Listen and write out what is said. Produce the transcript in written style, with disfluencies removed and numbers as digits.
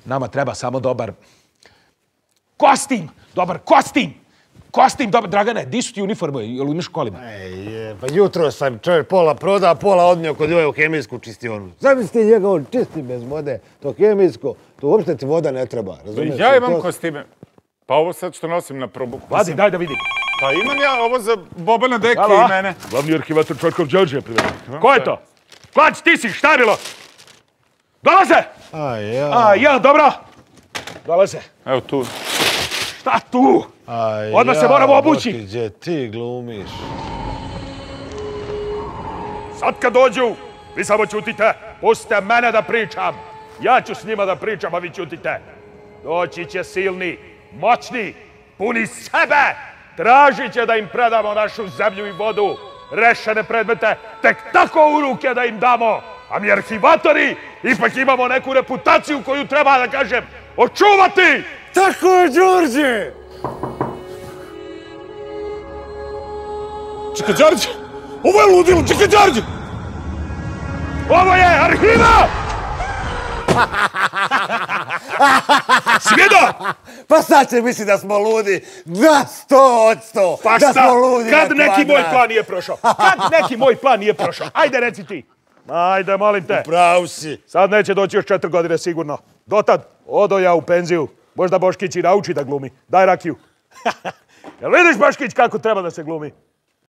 Nama treba samo dobar kostim. Dobar kostim. Kostim, dobar. Dragane, di su ti uniforme? Jel imaš u kolima? Pa jutro sam čovjek pola prodao, pola odnio kod ove u hemijsku čistionu. Zamisli njega, on čisti bez vode, to hemijsko, to uopšte ti voda ne treba, razumiješ? Ja imam kostime. Pa ovo sad što nosim na probuku. Vadi, daj da vidim. Pa imam ja ovo za Bobana Deke i mene. Glavni arhivator Čvarkov Đorđe, privedi. Ko je to? Klać, ti si, šta je bilo? Dolaze! Ja, dobro. Dolaze. Evo tu. Šta tu? Odmah se moramo obući. Gdje ti glumiš? Sad kad dođu, vi samo ćutite. Pustite mene da pričam. Ja ću s njima da pričam, a vi ćutite. Doći će silni, moćni, puni sebe. Tražit će da im predamo našu zemlju i vodu. Rešene predmete tek tako u ruke da im damo. A mi arhivatori ipak imamo neku reputaciju koju treba, da kažem, očuvati. Tako je, Đorđe! Čekaj, Đorđe! Ovo je ludilo! Čekaj, Đorđe! Ovo je arhiva! Si vidio? Pa sad će misli da smo ludi. Da, 100%! Pa da šta? smo ludi Kad neki moj plan nije prošao? Kad neki moj plan nije prošao? Ajde, reci ti. Ajde, molim te. Upravo si. Sad neće doći još 4 godine sigurno. Dotad, odo ja u penziju. Možda Boškić i nauči da glumi. Daj rakiju. Jel vidiš, Boškić, kako treba da se glumi?